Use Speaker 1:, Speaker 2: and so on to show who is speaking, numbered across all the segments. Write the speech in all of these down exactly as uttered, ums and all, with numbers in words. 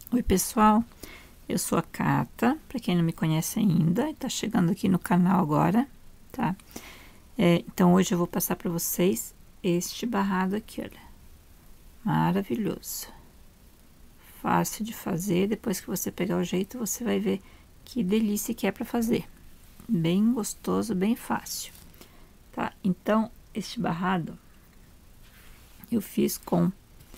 Speaker 1: Oi pessoal, eu sou a Cata, para quem não me conhece ainda, tá chegando aqui no canal agora, tá? É, então hoje eu vou passar para vocês este barrado aqui, olha, maravilhoso, fácil de fazer. Depois que você pegar o jeito, você vai ver que delícia que é para fazer, bem gostoso, bem fácil, tá? Então este barrado eu fiz com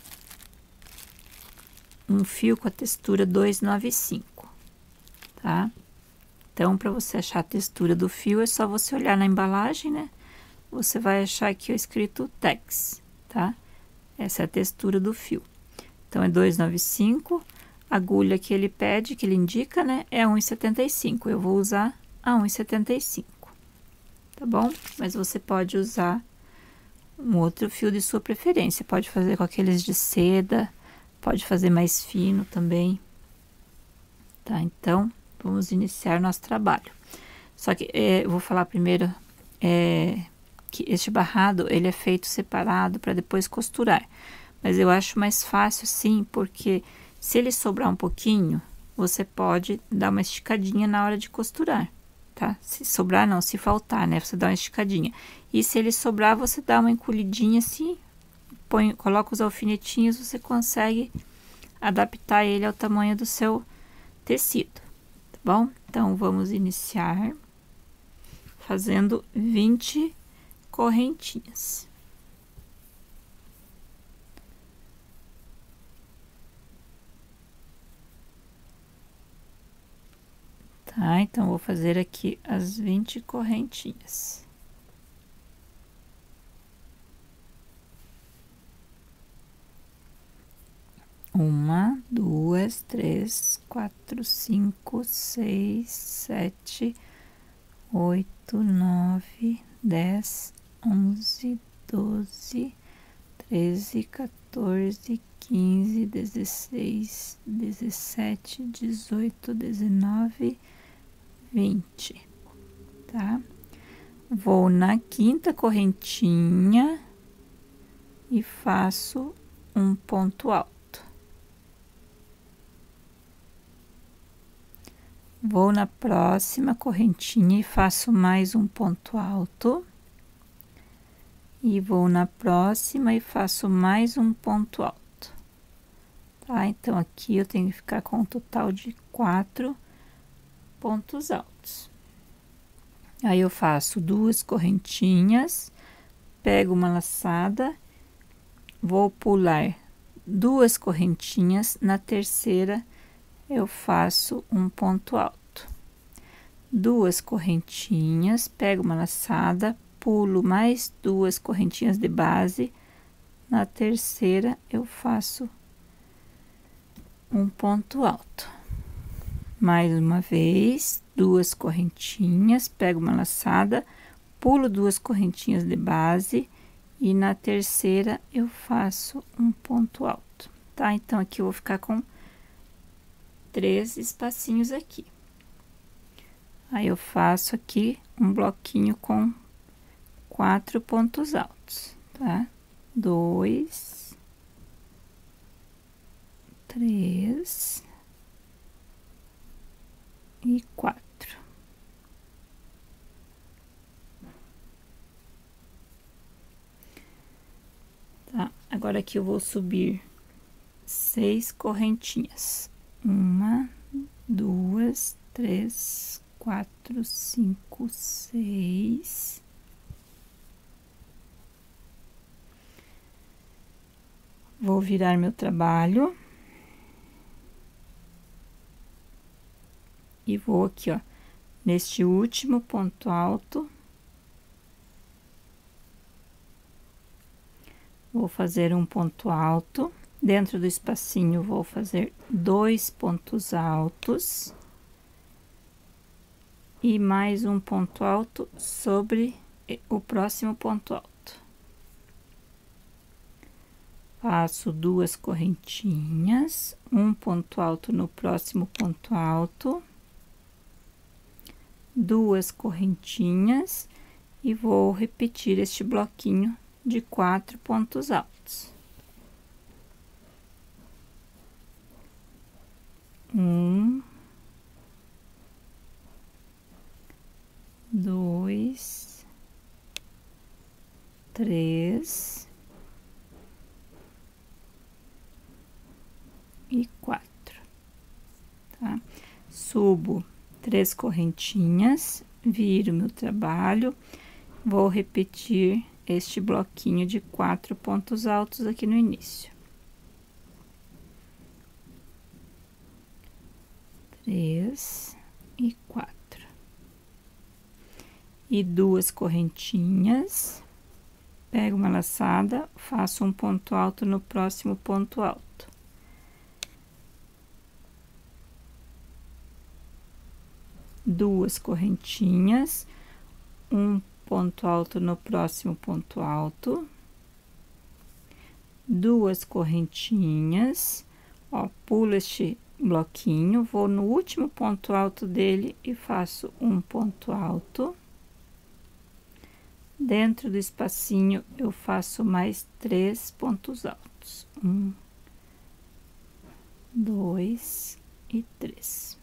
Speaker 1: um fio com a textura duzentos e noventa e cinco, tá? Então, para você achar a textura do fio, é só você olhar na embalagem, né? Você vai achar aqui o escrito Tex, tá? Essa é a textura do fio. Então, é duzentos e noventa e cinco, a agulha que ele pede, que ele indica, né? É um e setenta e cinco, eu vou usar a um e setenta e cinco, tá bom? Mas você pode usar um outro fio de sua preferência, pode fazer com aqueles de seda, pode fazer mais fino também, tá? Então, vamos iniciar nosso trabalho. Só que é, eu vou falar primeiro é, que este barrado ele é feito separado para depois costurar. Mas eu acho mais fácil sim, porque se ele sobrar um pouquinho, você pode dar uma esticadinha na hora de costurar, tá? Se sobrar não, se faltar, né? Você dá uma esticadinha. E se ele sobrar, você dá uma encolhidinha assim, põe, coloca os alfinetinhos, você consegue adaptar ele ao tamanho do seu tecido, tá bom? Então, vamos iniciar fazendo vinte correntinhas. Tá, então, vou fazer aqui as vinte correntinhas. Uma, duas, três, quatro, cinco, seis, sete, oito, nove, dez, onze, doze, treze, quatorze, quinze, dezesseis, dezessete, dezoito, dezenove, vinte, tá? Vou na quinta correntinha e faço um ponto alto. Vou na próxima correntinha e faço mais um ponto alto. E vou na próxima e faço mais um ponto alto. Tá? Então, aqui eu tenho que ficar com um total de quatro pontos altos. Aí, eu faço duas correntinhas, pego uma laçada, vou pular duas correntinhas, na terceira eu faço um ponto alto. Duas correntinhas, pego uma laçada, pulo mais duas correntinhas de base, na terceira eu faço um ponto alto. Mais uma vez, duas correntinhas, pego uma laçada, pulo duas correntinhas de base e na terceira eu faço um ponto alto, tá? Então, aqui eu vou ficar com três espacinhos aqui. Aí, eu faço aqui um bloquinho com quatro pontos altos, tá? Dois, três e quatro. Tá? Agora, aqui eu vou subir seis correntinhas. Uma, duas, três, quatro, cinco, seis. Vou virar meu trabalho. E vou aqui, ó, neste último ponto alto. Vou fazer um ponto alto. Dentro do espacinho, vou fazer dois pontos altos. E mais um ponto alto sobre o próximo ponto alto. Faço duas correntinhas, um ponto alto no próximo ponto alto, duas correntinhas e vou repetir este bloquinho de quatro pontos altos. Um, dois, três e quatro, tá? Subo três correntinhas, viro meu trabalho, vou repetir este bloquinho de quatro pontos altos aqui no início. Três e quatro. E duas correntinhas, pego uma laçada, faço um ponto alto no próximo ponto alto. Duas correntinhas, um ponto alto no próximo ponto alto, duas correntinhas, ó, pulo este bloquinho, vou no último ponto alto dele e faço um ponto alto. Dentro do espacinho, eu faço mais três pontos altos. Um, dois e três.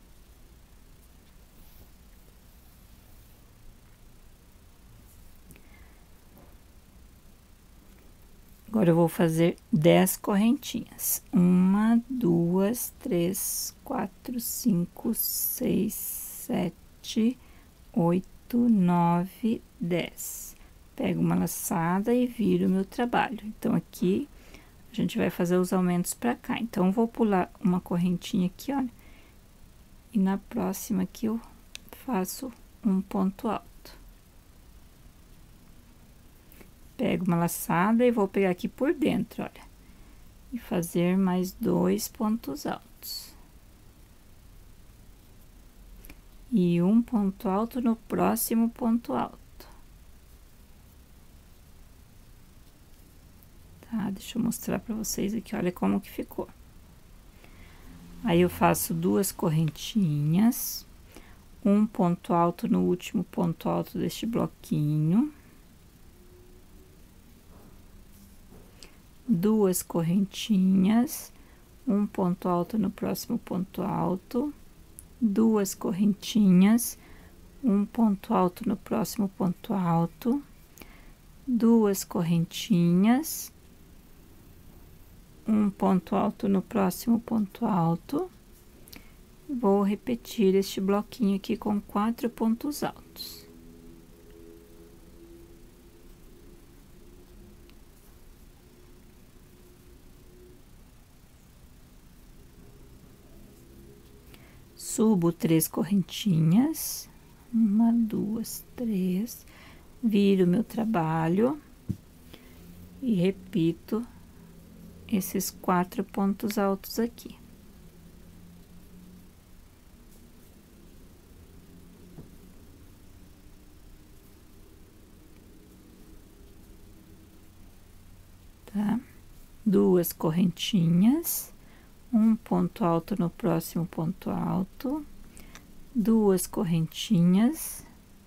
Speaker 1: Agora, eu vou fazer dez correntinhas. Uma, duas, três, quatro, cinco, seis, sete, oito, nove, dez. Pego uma laçada e viro o meu trabalho. Então, aqui, a gente vai fazer os aumentos pra cá. Então, vou pular uma correntinha aqui, olha. E na próxima aqui, eu faço um ponto alto. Pego uma laçada e vou pegar aqui por dentro, olha, e fazer mais dois pontos altos. E um ponto alto no próximo ponto alto. Tá? Deixa eu mostrar pra vocês aqui, olha como que ficou. Aí, eu faço duas correntinhas, um ponto alto no último ponto alto deste bloquinho. Duas correntinhas, um ponto alto no próximo ponto alto, duas correntinhas, um ponto alto no próximo ponto alto, duas correntinhas, um ponto alto no próximo ponto alto. Vou repetir este bloquinho aqui com quatro pontos altos. Subo três correntinhas, uma, duas, três, viro meu trabalho e repito esses quatro pontos altos aqui. Tá? Duas correntinhas. Um ponto alto no próximo ponto alto, duas correntinhas,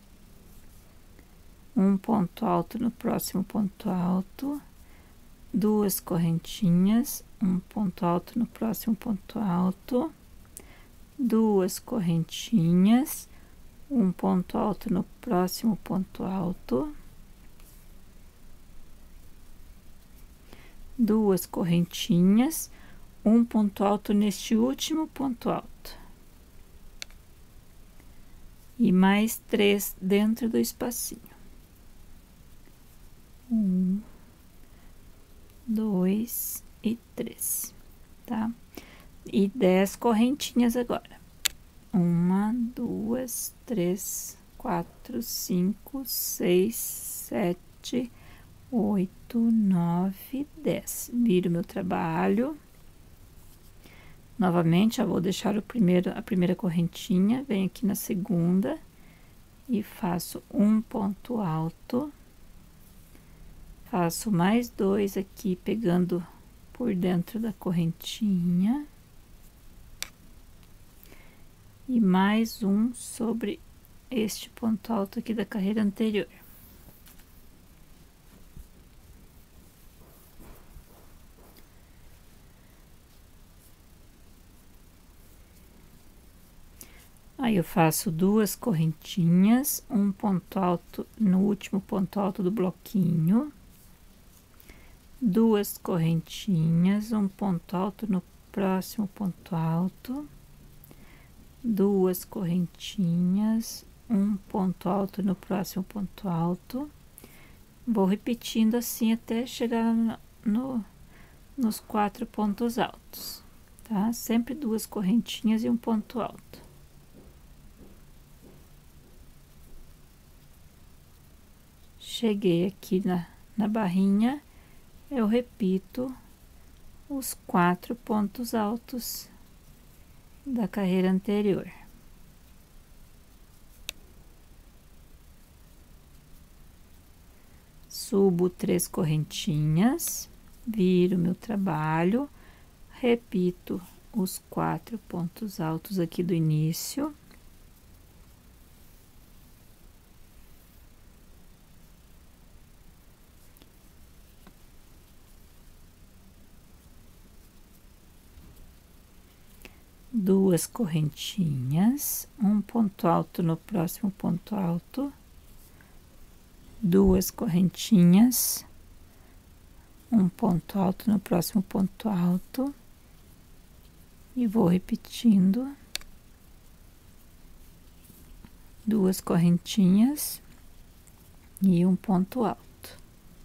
Speaker 1: um ponto alto no próximo ponto alto, duas correntinhas, um ponto alto no próximo ponto alto, duas correntinhas, um ponto alto no próximo ponto alto, duas correntinhas, um ponto alto neste último ponto alto. E mais três dentro do espacinho. Um, dois e três, tá? E dez correntinhas agora. Uma, duas, três, quatro, cinco, seis, sete, oito, nove, dez. Viro meu trabalho. Novamente, eu vou deixar o primeiro, a primeira correntinha, venho aqui na segunda e faço um ponto alto. Faço mais dois aqui, pegando por dentro da correntinha. E mais um sobre este ponto alto aqui da carreira anterior. Aí eu faço duas correntinhas, um ponto alto no último ponto alto do bloquinho, duas correntinhas, um ponto alto no próximo ponto alto, duas correntinhas, um ponto alto no próximo ponto alto. Vou repetindo assim até chegar no, no, nos quatro pontos altos, tá? Sempre duas correntinhas e um ponto alto. Cheguei aqui na, na barrinha, eu repito os quatro pontos altos da carreira anterior. Subo três correntinhas, viro meu trabalho, repito os quatro pontos altos aqui do início. Duas correntinhas, um ponto alto no próximo ponto alto, duas correntinhas, um ponto alto no próximo ponto alto, e vou repetindo, duas correntinhas e um ponto alto,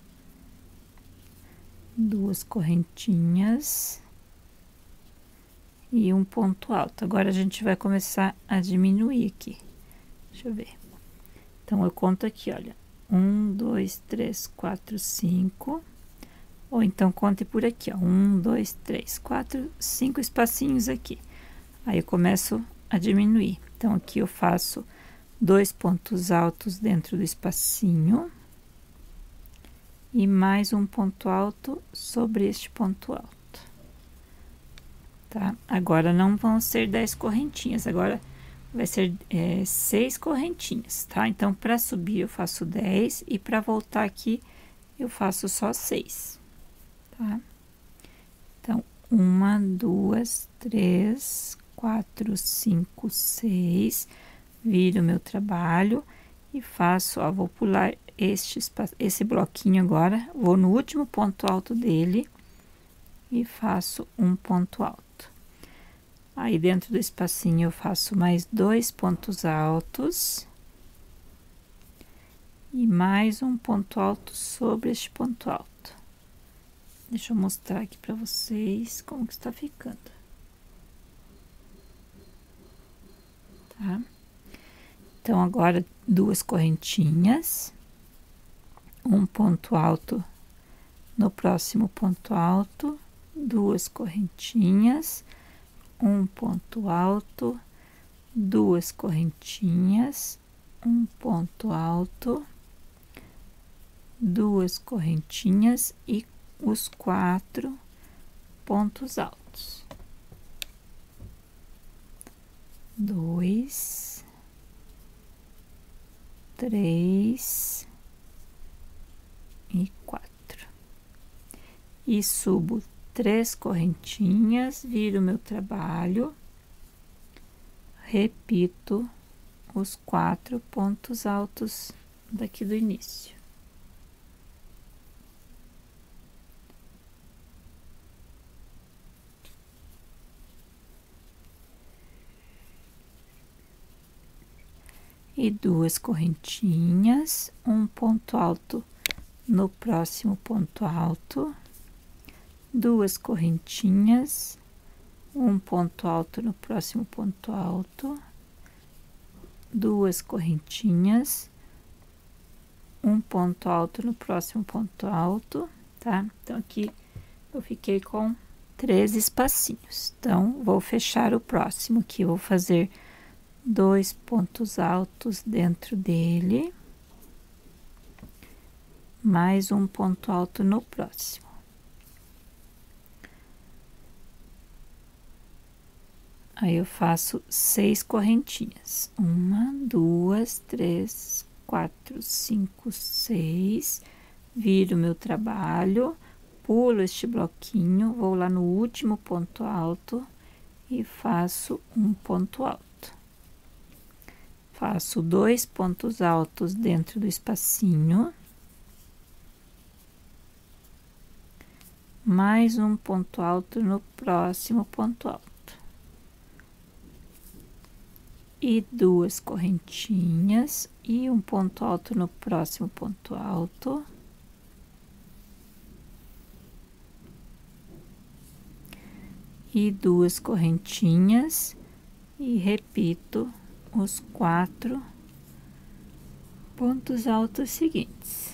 Speaker 1: duas correntinhas e um ponto alto. Agora a gente vai começar a diminuir aqui. Deixa eu ver. Então eu conto aqui, olha, um, dois, três, quatro, cinco. Ou então conte por aqui, ó, um, dois, três, quatro, cinco espacinhos aqui. Aí eu começo a diminuir. Então aqui eu faço dois pontos altos dentro do espacinho e mais um ponto alto sobre este ponto alto. Tá? Agora não vão ser dez correntinhas, agora vai ser é, seis correntinhas, tá? Então, para subir eu faço dez e para voltar aqui eu faço só seis, tá? Então, uma, duas, três, quatro, cinco, seis, viro meu trabalho e faço, ó, vou pular este, esse bloquinho agora, vou no último ponto alto dele e faço um ponto alto. Aí, dentro do espacinho, eu faço mais dois pontos altos e mais um ponto alto sobre este ponto alto. Deixa eu mostrar aqui para vocês como que está ficando. Tá? Então, agora, duas correntinhas, um ponto alto no próximo ponto alto, duas correntinhas, um ponto alto, duas correntinhas, um ponto alto, duas correntinhas e os quatro pontos altos. Dois, três e quatro. E subo três correntinhas, viro meu trabalho, repito os quatro pontos altos daqui do início. E duas correntinhas, um ponto alto no próximo ponto alto, duas correntinhas, um ponto alto no próximo ponto alto, duas correntinhas, um ponto alto no próximo ponto alto, tá? Então, aqui eu fiquei com três espacinhos. Então, vou fechar o próximo aqui, vou fazer dois pontos altos dentro dele, mais um ponto alto no próximo. Aí eu faço seis correntinhas, uma, duas, três, quatro, cinco, seis, viro meu trabalho, pulo este bloquinho, vou lá no último ponto alto e faço um ponto alto. faço dois pontos altos dentro do espacinho, mais um ponto alto no próximo ponto alto. E duas correntinhas e um ponto alto no próximo ponto alto. E duas correntinhas e repito os quatro pontos altos seguintes.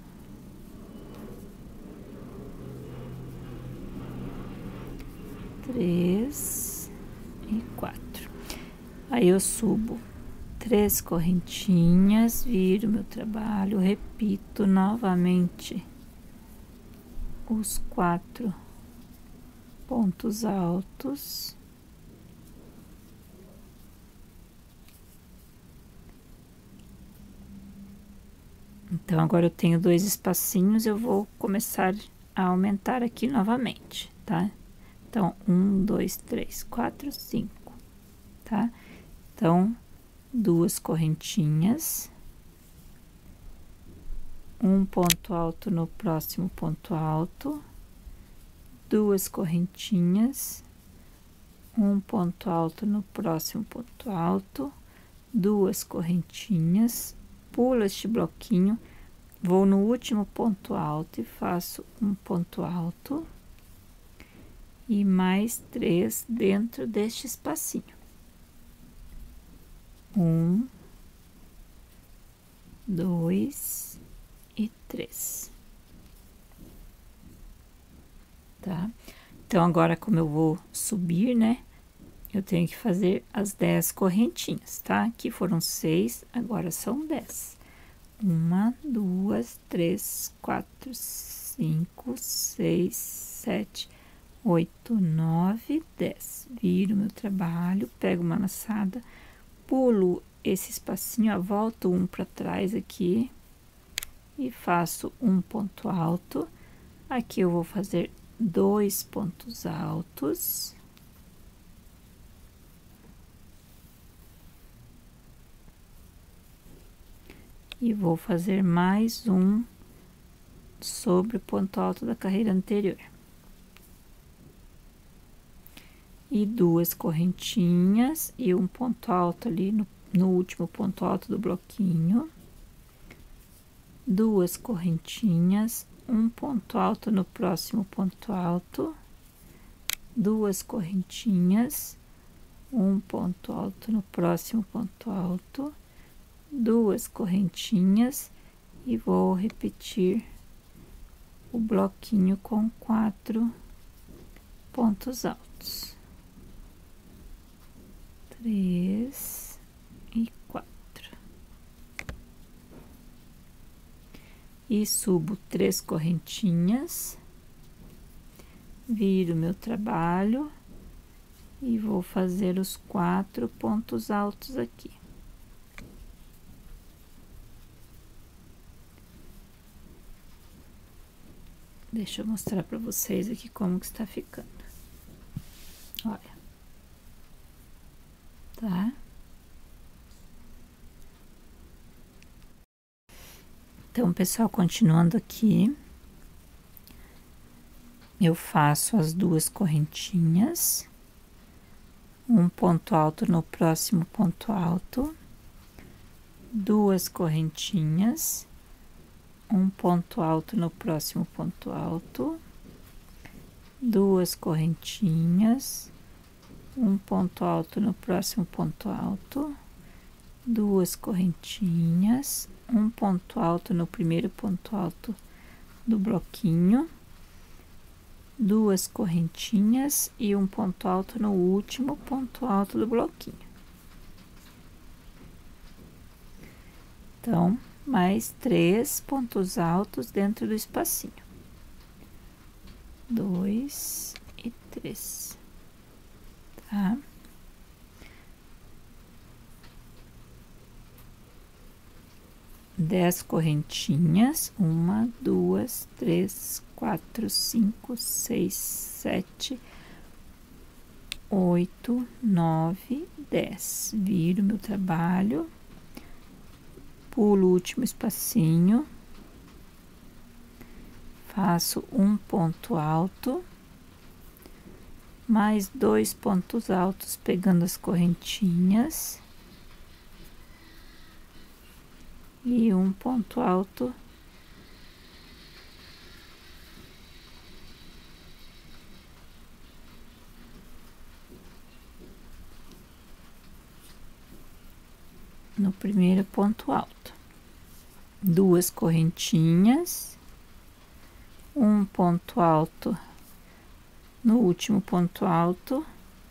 Speaker 1: Três e quatro. Aí eu subo três correntinhas, viro meu trabalho, repito novamente os quatro pontos altos. Então, agora eu tenho dois espacinhos, eu vou começar a aumentar aqui novamente, tá? Então, um, dois, três, quatro, cinco, tá? Então, duas correntinhas, um ponto alto no próximo ponto alto, duas correntinhas, um ponto alto no próximo ponto alto, duas correntinhas, pulo este bloquinho, vou no último ponto alto e faço um ponto alto e mais três dentro deste espacinho. Um, dois e três. Tá? Então, agora, como eu vou subir, né? Eu tenho que fazer as dez correntinhas, tá? Aqui foram seis, agora são dez. Uma, duas, três, quatro, cinco, seis, sete, oito, nove, dez. Viro meu trabalho, pego uma laçada, pulo esse espacinho, ó, volto um para trás aqui e faço um ponto alto. Aqui eu vou fazer dois pontos altos. E vou fazer mais um sobre o ponto alto da carreira anterior. E duas correntinhas e um ponto alto ali no, no último ponto alto do bloquinho. Duas correntinhas, um ponto alto no próximo ponto alto. Duas correntinhas, um ponto alto no próximo ponto alto. Duas correntinhas e vou repetir o bloquinho com quatro pontos altos. Três e quatro. E subo três correntinhas, viro meu trabalho e vou fazer os quatro pontos altos aqui. Deixa eu mostrar para vocês aqui como que está ficando. Olha. Tá? Então, pessoal, continuando aqui, eu faço as duas correntinhas, um ponto alto no próximo ponto alto, duas correntinhas, um ponto alto no próximo ponto alto, duas correntinhas, um ponto alto no próximo ponto alto, duas correntinhas, um ponto alto no primeiro ponto alto do bloquinho, duas correntinhas e um ponto alto no último ponto alto do bloquinho. Então, mais três pontos altos dentro do espacinho. Dois e três. Tá? Dez correntinhas, uma, duas, três, quatro, cinco, seis, sete, oito, nove, dez. Viro meu trabalho, pulo o último espacinho, faço um ponto alto, mais dois pontos altos pegando as correntinhas e um ponto alto no primeiro ponto alto, duas correntinhas, um ponto alto no último ponto alto,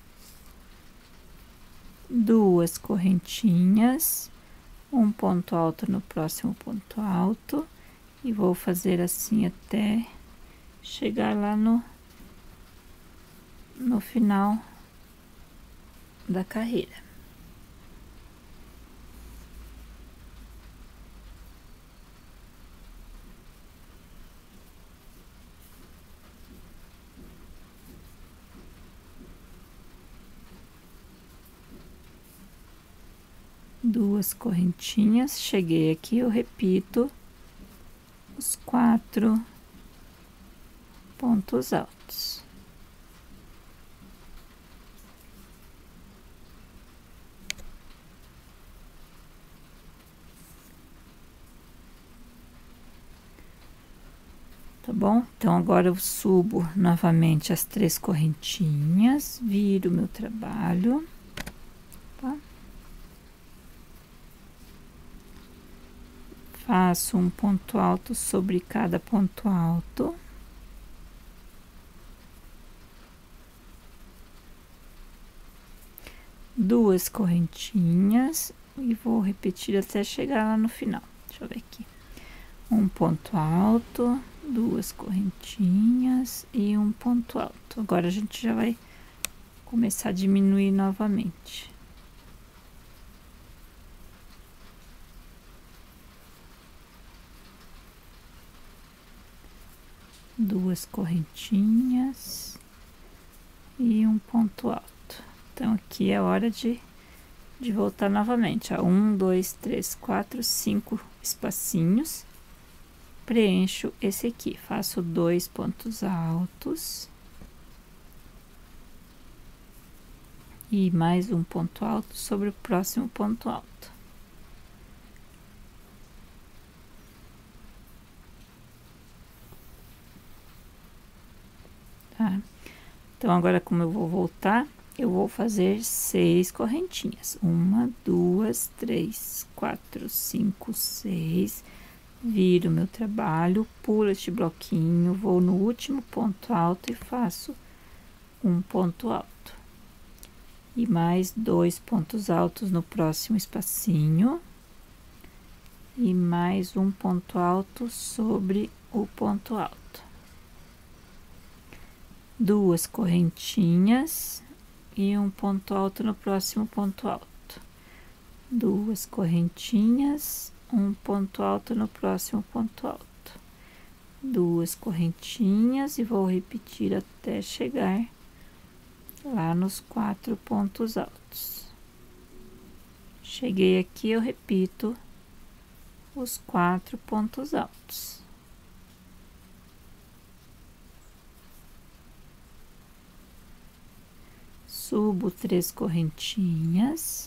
Speaker 1: duas correntinhas, um ponto alto no próximo ponto alto, e vou fazer assim até chegar lá no, no final da carreira. Duas correntinhas, cheguei aqui, eu repito os quatro pontos altos. Tá bom? Então, agora eu subo novamente as três correntinhas, viro meu trabalho, tá? Faço um ponto alto sobre cada ponto alto. Duas correntinhas e vou repetir até chegar lá no final. Deixa eu ver aqui. Um ponto alto, duas correntinhas e um ponto alto. Agora a gente já vai começar a diminuir novamente. Duas correntinhas e um ponto alto. Então, aqui é hora de, de voltar novamente, ó. Um, dois, três, quatro, cinco espacinhos. Preencho esse aqui, faço dois pontos altos. E mais um ponto alto sobre o próximo ponto alto. Tá? Então, agora, como eu vou voltar, eu vou fazer seis correntinhas. Uma, duas, três, quatro, cinco, seis. Viro meu trabalho, pulo este bloquinho, vou no último ponto alto e faço um ponto alto. E mais dois pontos altos no próximo espacinho. E mais um ponto alto sobre o ponto alto. Duas correntinhas e um ponto alto no próximo ponto alto. Duas correntinhas, um ponto alto no próximo ponto alto. Duas correntinhas e vou repetir até chegar lá nos quatro pontos altos. Cheguei aqui, eu repito os quatro pontos altos. Subo três correntinhas,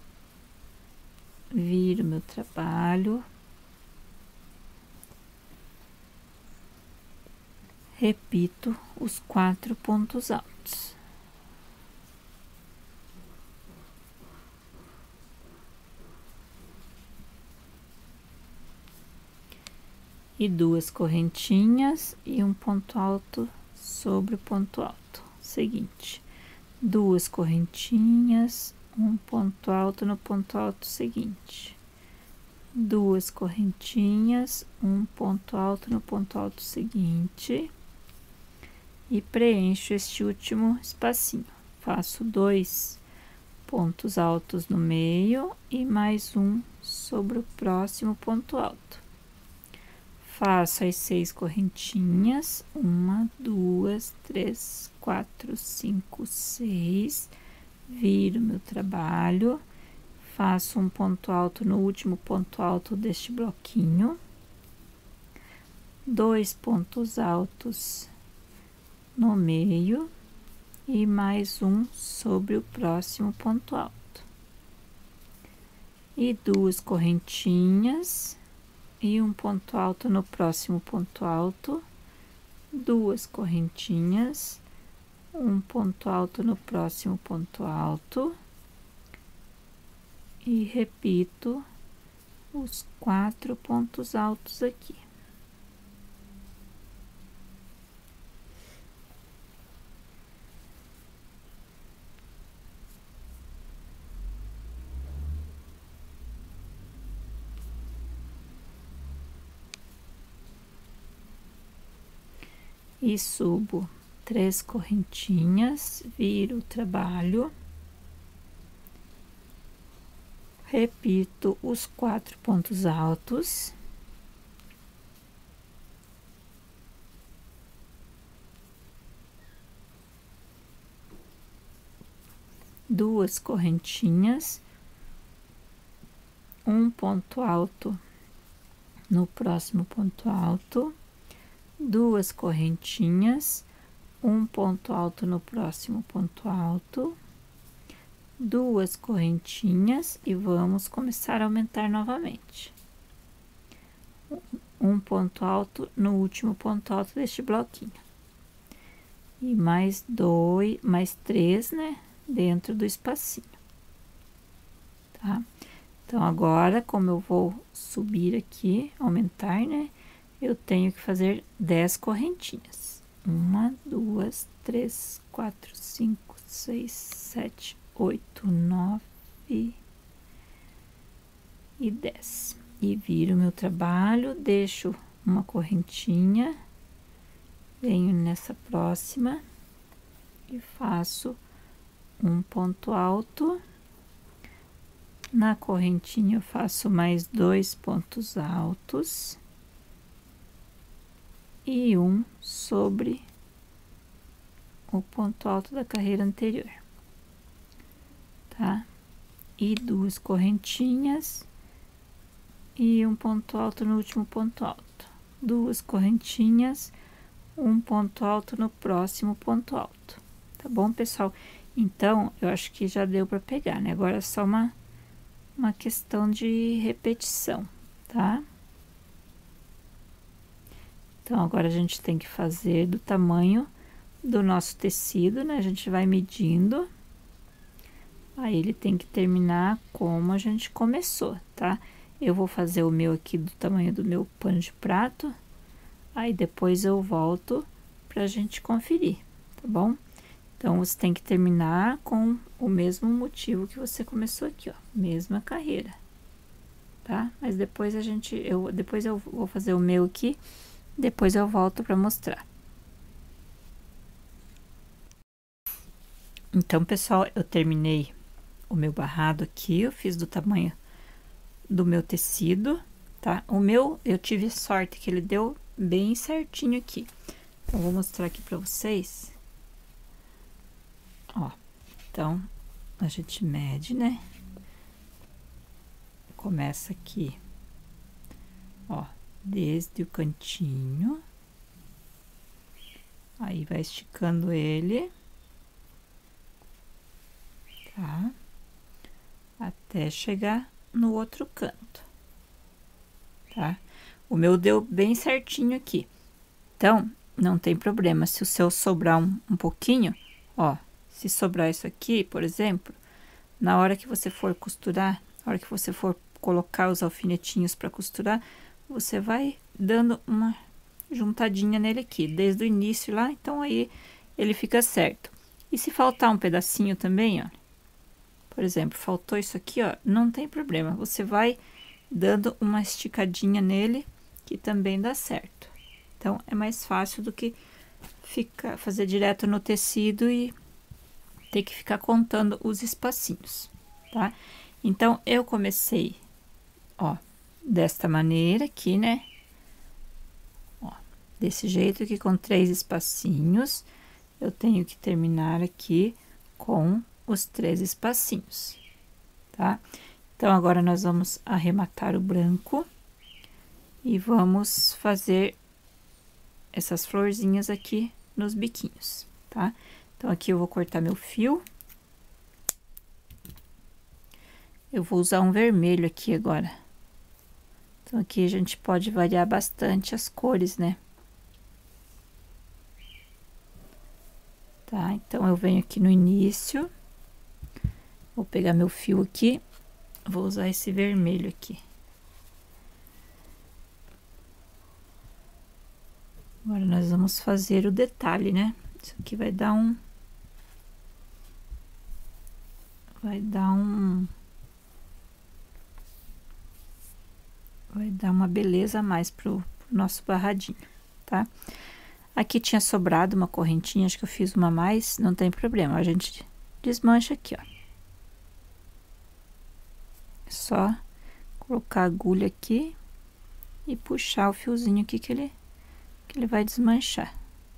Speaker 1: viro meu trabalho, repito os quatro pontos altos. E duas correntinhas e um ponto alto sobre o ponto alto seguinte. Duas correntinhas, um ponto alto no ponto alto seguinte. Duas correntinhas, um ponto alto no ponto alto seguinte. E preencho este último espacinho. Faço dois pontos altos no meio e mais um sobre o próximo ponto alto. Faço as seis correntinhas, uma, duas, três, quatro, cinco, seis, viro meu trabalho, faço um ponto alto no último ponto alto deste bloquinho, dois pontos altos no meio e mais um sobre o próximo ponto alto, e duas correntinhas e um ponto alto no próximo ponto alto, duas correntinhas, um ponto alto no próximo ponto alto, e repito os quatro pontos altos aqui. E subo três correntinhas, viro o trabalho, repito os quatro pontos altos, duas correntinhas, um ponto alto no próximo ponto alto, duas correntinhas, um ponto alto no próximo ponto alto, duas correntinhas e vamos começar a aumentar novamente. Um ponto alto no último ponto alto deste bloquinho. E mais dois, mais três, né, dentro do espacinho. Tá? Então, agora, como eu vou subir aqui, aumentar, né, eu tenho que fazer dez correntinhas. Uma, duas, três, quatro, cinco, seis, sete, oito, nove e dez. E viro meu trabalho, deixo uma correntinha, venho nessa próxima e faço um ponto alto. Na correntinha eu faço mais dois pontos altos e um sobre o ponto alto da carreira anterior, tá? E duas correntinhas e um ponto alto no último ponto alto, duas correntinhas, um ponto alto no próximo ponto alto, tá bom, pessoal? Então, eu acho que já deu para pegar, né? Agora é só uma, uma questão de repetição, tá? Então, agora a gente tem que fazer do tamanho do nosso tecido, né? A gente vai medindo, aí ele tem que terminar como a gente começou, tá? Eu vou fazer o meu aqui do tamanho do meu pano de prato, aí depois eu volto pra gente conferir, tá bom? Então, você tem que terminar com o mesmo motivo que você começou aqui, ó, mesma carreira, tá? Mas depois a gente, eu, depois eu vou fazer o meu aqui, depois eu volto para mostrar. Então, pessoal, eu terminei o meu barrado aqui, eu fiz do tamanho do meu tecido, tá? O meu, eu tive sorte que ele deu bem certinho aqui. Então, vou mostrar aqui para vocês. Ó, então, a gente mede, né? Começa aqui, ó, desde o cantinho, aí vai esticando ele, tá? Até chegar no outro canto, tá? O meu deu bem certinho aqui, então, não tem problema, se o seu sobrar um, um pouquinho, ó, se sobrar isso aqui, por exemplo, na hora que você for costurar, na hora que você for colocar os alfinetinhos para costurar, você vai dando uma juntadinha nele aqui, desde o início lá, então aí ele fica certo. E se faltar um pedacinho também, ó, por exemplo, faltou isso aqui, ó, não tem problema, você vai dando uma esticadinha nele, que também dá certo. Então, é mais fácil do que ficar, fazer direto no tecido e ter que ficar contando os espacinhos, tá? Então, eu comecei, ó, desta maneira aqui, né? Ó, desse jeito aqui, com três espacinhos, eu tenho que terminar aqui com os três espacinhos, tá? Então, agora nós vamos arrematar o branco e vamos fazer essas florzinhas aqui nos biquinhos, tá? Então, aqui eu vou cortar meu fio. Eu vou usar um vermelho aqui agora. Então, aqui a gente pode variar bastante as cores, né? Tá? Então, eu venho aqui no início. Vou pegar meu fio aqui. Vou usar esse vermelho aqui. Agora, nós vamos fazer o detalhe, né? Isso aqui vai dar um... Vai dar um... Vai dar uma beleza a mais pro, pro nosso barradinho, tá? Aqui tinha sobrado uma correntinha, acho que eu fiz uma a mais, não tem problema. A gente desmancha aqui, ó. É só colocar a agulha aqui e puxar o fiozinho aqui que ele, que ele vai desmanchar.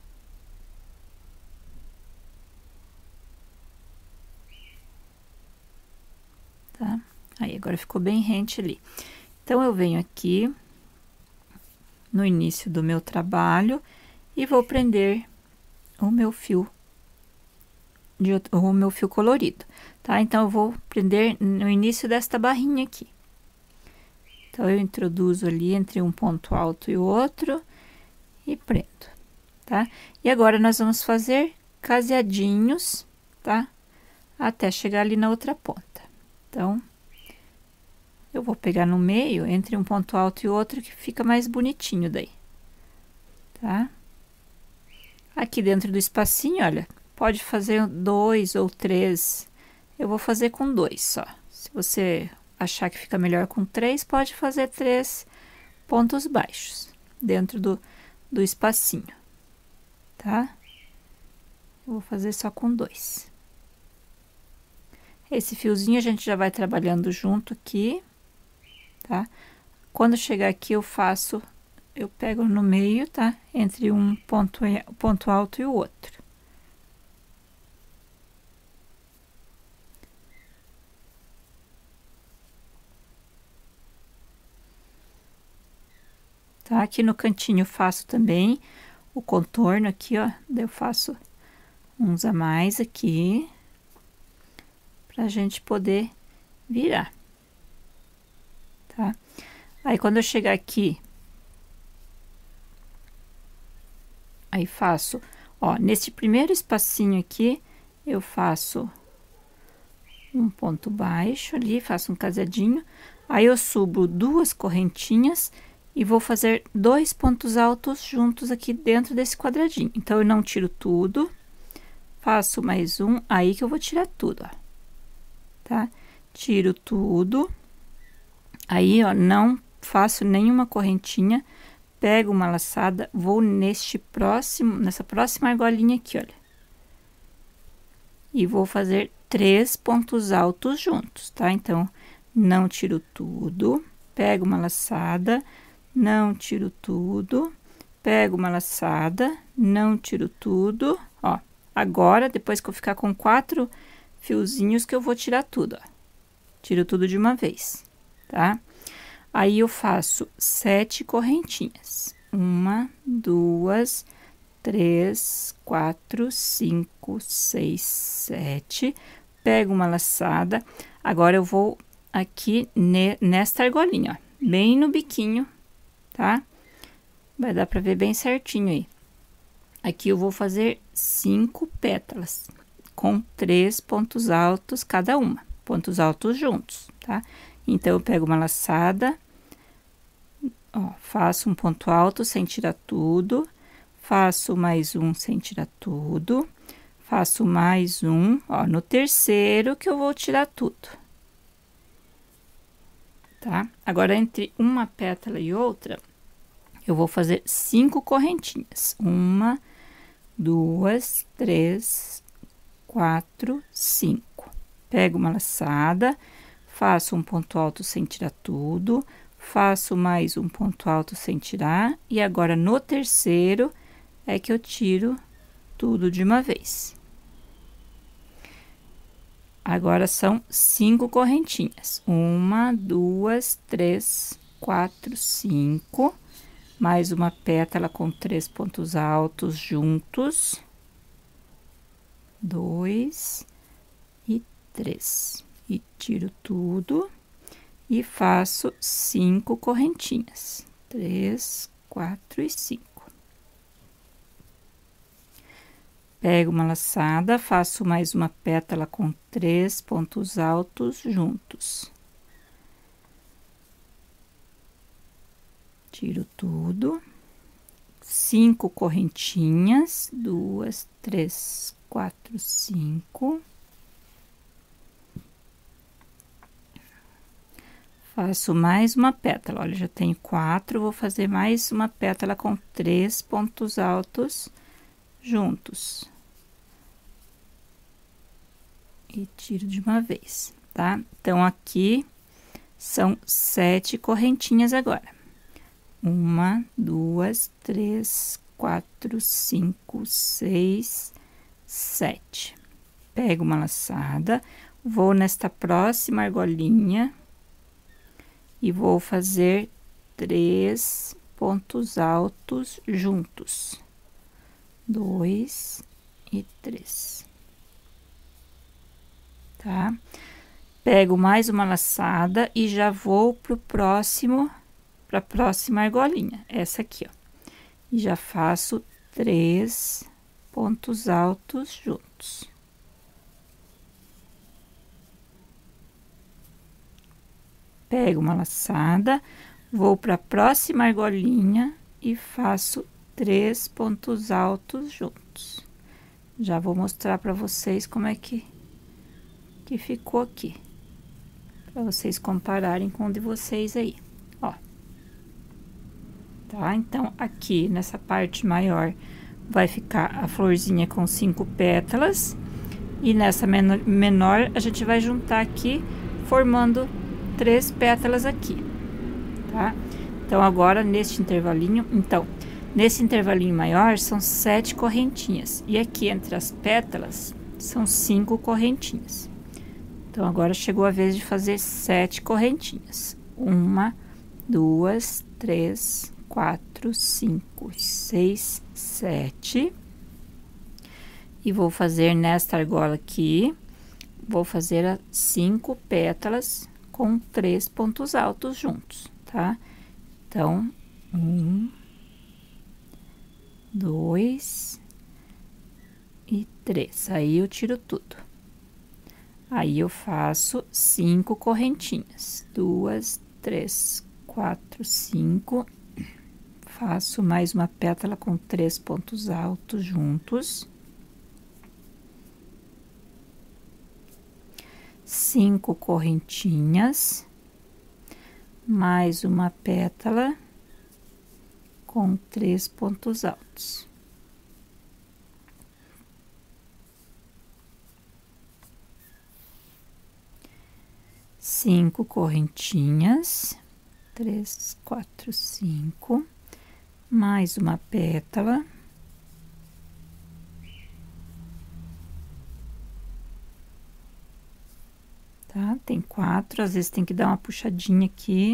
Speaker 1: Tá? Aí, agora ficou bem rente ali. Então, eu venho aqui no início do meu trabalho e vou prender o meu fio, de, o meu fio colorido, tá? Então, eu vou prender no início desta barrinha aqui. Então, eu introduzo ali entre um ponto alto e o outro e prendo, tá? E agora, nós vamos fazer caseadinhos, tá? Até chegar ali na outra ponta. Então... eu vou pegar no meio, entre um ponto alto e outro, que fica mais bonitinho daí, tá? Aqui dentro do espacinho, olha, pode fazer dois ou três. Eu vou fazer com dois só. Se você achar que fica melhor com três, pode fazer três pontos baixos dentro do, do espacinho, tá? Eu vou fazer só com dois. Esse fiozinho a gente já vai trabalhando junto aqui. Tá? Quando chegar aqui, eu faço, eu pego no meio, tá? Entre um ponto, ponto alto e o outro. Tá? Aqui no cantinho eu faço também o contorno aqui, ó. Daí eu faço uns a mais aqui, pra gente poder virar. Tá? Aí, quando eu chegar aqui, aí faço, ó, nesse primeiro espacinho aqui, eu faço um ponto baixo ali, faço um casadinho, aí eu subo duas correntinhas e vou fazer dois pontos altos juntos aqui dentro desse quadradinho. Então, eu não tiro tudo, faço mais um, aí que eu vou tirar tudo, ó, tá? Tiro tudo. Aí, ó, não faço nenhuma correntinha, pego uma laçada, vou neste próximo, nessa próxima argolinha aqui, olha. E vou fazer três pontos altos juntos, tá? Então, não tiro tudo, pego uma laçada, não tiro tudo, pego uma laçada, não tiro tudo, ó. Agora, depois que eu ficar com quatro fiozinhos, que eu vou tirar tudo, ó. Tiro tudo de uma vez. Tá? Aí, eu faço sete correntinhas. Uma, duas, três, quatro, cinco, seis, sete. Pego uma laçada. Agora, eu vou aqui ne, nesta argolinha, ó, bem no biquinho, tá? Vai dar pra ver bem certinho aí. Aqui, eu vou fazer cinco pétalas, com três pontos altos cada uma. Pontos altos juntos, tá? Então, eu pego uma laçada, ó, faço um ponto alto sem tirar tudo, faço mais um sem tirar tudo, faço mais um, ó, no terceiro que eu vou tirar tudo, tá? Agora, entre uma pétala e outra, eu vou fazer cinco correntinhas. Uma, duas, três, quatro, cinco. Pego uma laçada, faço um ponto alto sem tirar tudo, faço mais um ponto alto sem tirar, e agora no terceiro é que eu tiro tudo de uma vez. Agora são cinco correntinhas. Uma, duas, três, quatro, cinco. Mais uma pétala com três pontos altos juntos. Dois e três. E tiro tudo e faço cinco correntinhas. Três, quatro e cinco. Pego uma laçada, faço mais uma pétala com três pontos altos juntos. Tiro tudo. Cinco correntinhas, duas, três, quatro, cinco. Faço mais uma pétala, olha, já tenho quatro, vou fazer mais uma pétala com três pontos altos juntos. E tiro de uma vez, tá? Então, aqui são sete correntinhas agora. Uma, duas, três, quatro, cinco, seis, sete. Pego uma laçada, vou nesta próxima argolinha e vou fazer três pontos altos juntos. Dois e três. Tá? Pego mais uma laçada e já vou pro próximo, pra próxima argolinha, essa aqui, ó. E já faço três pontos altos juntos. Pego uma laçada, vou pra próxima argolinha e faço três pontos altos juntos. Já vou mostrar pra vocês como é que que ficou aqui, para vocês compararem com o de vocês aí, ó. Tá? Então, aqui nessa parte maior vai ficar a florzinha com cinco pétalas, e nessa menor, menor a gente vai juntar aqui, formando três pétalas aqui, tá? Então, agora neste intervalinho, então, nesse intervalinho maior são sete correntinhas, e aqui entre as pétalas são cinco correntinhas. Então, agora chegou a vez de fazer sete correntinhas. Uma, duas, três, quatro, cinco, seis, sete. E vou fazer nesta argola aqui, vou fazer as cinco pétalas com três pontos altos juntos, tá? Então, um, dois e três. Aí eu tiro tudo. Aí, eu faço cinco correntinhas, duas, três, quatro, cinco. Faço mais uma pétala com três pontos altos juntos. Cinco correntinhas, mais uma pétala com três pontos altos. Cinco correntinhas, três, quatro, cinco, mais uma pétala. Tá? Tem quatro, às vezes tem que dar uma puxadinha aqui.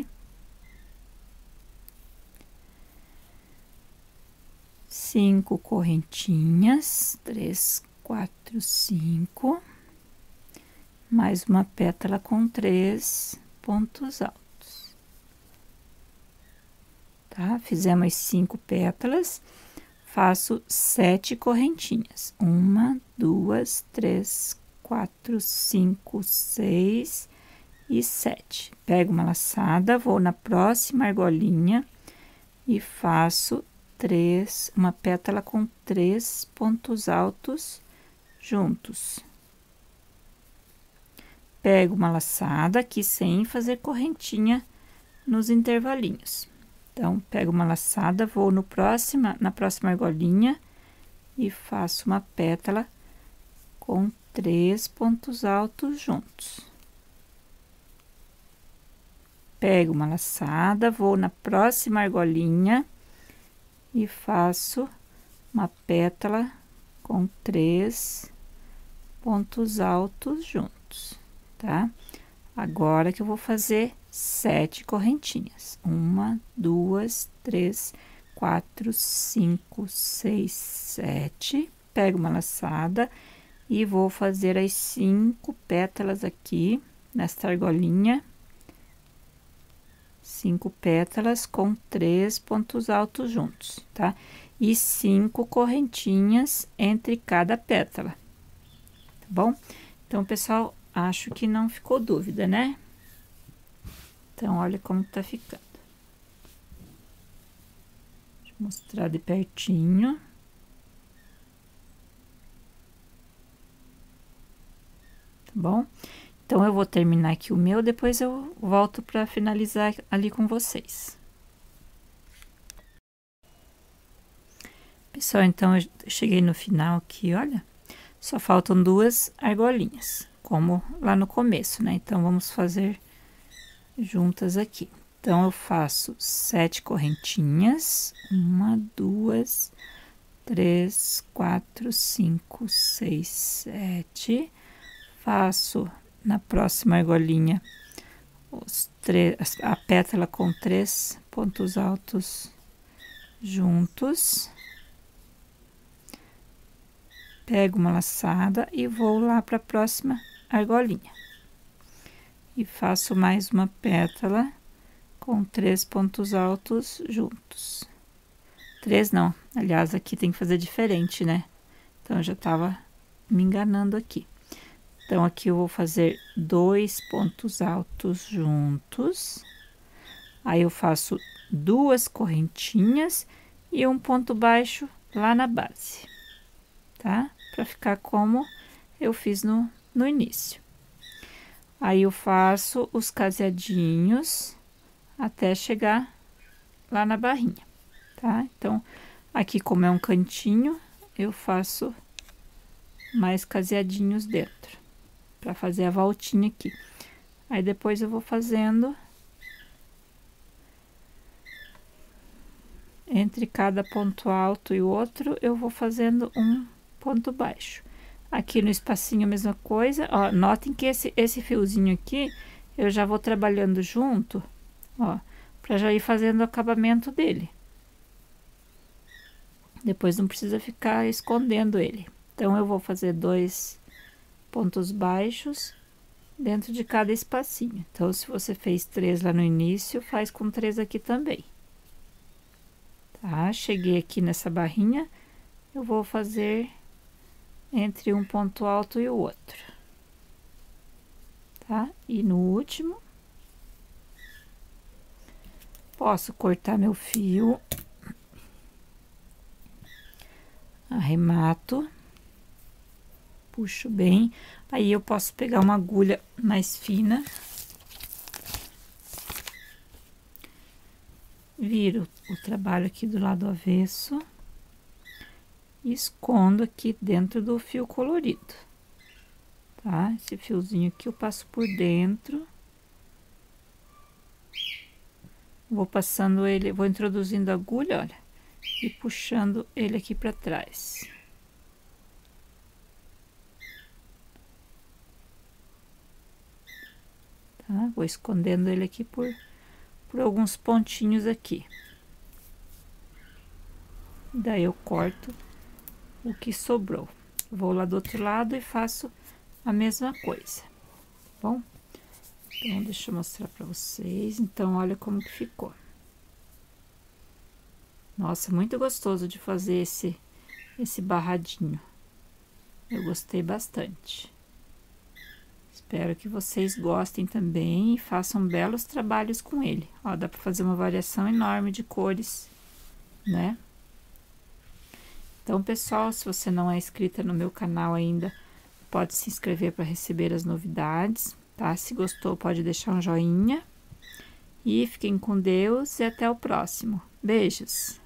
Speaker 1: Cinco correntinhas, três, quatro, cinco. Mais uma pétala com três pontos altos. Tá? Fizemos cinco pétalas, faço sete correntinhas. Uma, duas, três, quatro, cinco, seis e sete. Pego uma laçada, vou na próxima argolinha e faço três, uma pétala com três pontos altos juntos. Pego uma laçada aqui sem fazer correntinha nos intervalinhos. Então, pego uma laçada, vou no próxima, na próxima argolinha e faço uma pétala com três pontos altos juntos. Pego uma laçada, vou na próxima argolinha e faço uma pétala com três pontos altos juntos. juntos, tá? Agora que eu vou fazer sete correntinhas. Uma, duas, três, quatro, cinco, seis, sete. Pego uma laçada e vou fazer as cinco pétalas aqui nesta argolinha. Cinco pétalas com três pontos altos juntos, tá? E cinco correntinhas entre cada pétala, tá bom? Então, pessoal, acho que não ficou dúvida, né? Então, olha como tá ficando. Deixa eu mostrar de pertinho. Tá bom? Então, eu vou terminar aqui o meu, depois eu volto para finalizar ali com vocês. Pessoal, então, eu cheguei no final aqui, olha. Só faltam duas argolinhas, como lá no começo, né? Então, vamos fazer juntas aqui. Então, eu faço sete correntinhas. Uma, duas, três, quatro, cinco, seis, sete. Faço na próxima argolinha os três, a pétala com três pontos altos juntos. Pego uma laçada e vou lá para a próxima argolinha. E faço mais uma pétala com três pontos altos juntos. Três não, aliás, aqui tem que fazer diferente, né? Então, eu já tava me enganando aqui. Então, aqui eu vou fazer dois pontos altos juntos. Aí, eu faço duas correntinhas e um ponto baixo lá na base, tá? Pra ficar como eu fiz no, no início. Aí, eu faço os caseadinhos até chegar lá na barrinha, tá? Então, aqui como é um cantinho, eu faço mais caseadinhos dentro, para fazer a voltinha aqui. Aí, depois eu vou fazendo entre cada ponto alto e o outro, eu vou fazendo um ponto baixo. Aqui no espacinho a mesma coisa, ó, notem que esse, esse fiozinho aqui, eu já vou trabalhando junto, ó, para já ir fazendo o acabamento dele. Depois não precisa ficar escondendo ele. Então, eu vou fazer dois pontos baixos dentro de cada espacinho. Então, se você fez três lá no início, faz com três aqui também. Tá? Cheguei aqui nessa barrinha, eu vou fazer entre um ponto alto e o outro. Tá? E no último, posso cortar meu fio, arremato, puxo bem, aí eu posso pegar uma agulha mais fina, viro o trabalho aqui do lado avesso e escondo aqui dentro do fio colorido, tá? Esse fiozinho aqui eu passo por dentro, vou passando ele, vou introduzindo a agulha, olha, e puxando ele aqui para trás. Tá? Vou escondendo ele aqui por, por alguns pontinhos aqui. Daí, eu corto o que sobrou. Vou lá do outro lado e faço a mesma coisa, bom? Então, deixa eu mostrar para vocês. Então, olha como que ficou. Nossa, muito gostoso de fazer esse, esse barradinho. Eu gostei bastante. Espero que vocês gostem também e façam belos trabalhos com ele. Ó, dá para fazer uma variação enorme de cores, né? Então, pessoal, se você não é inscrita no meu canal ainda, pode se inscrever para receber as novidades, tá? Se gostou, pode deixar um joinha. E fiquem com Deus e até o próximo. Beijos!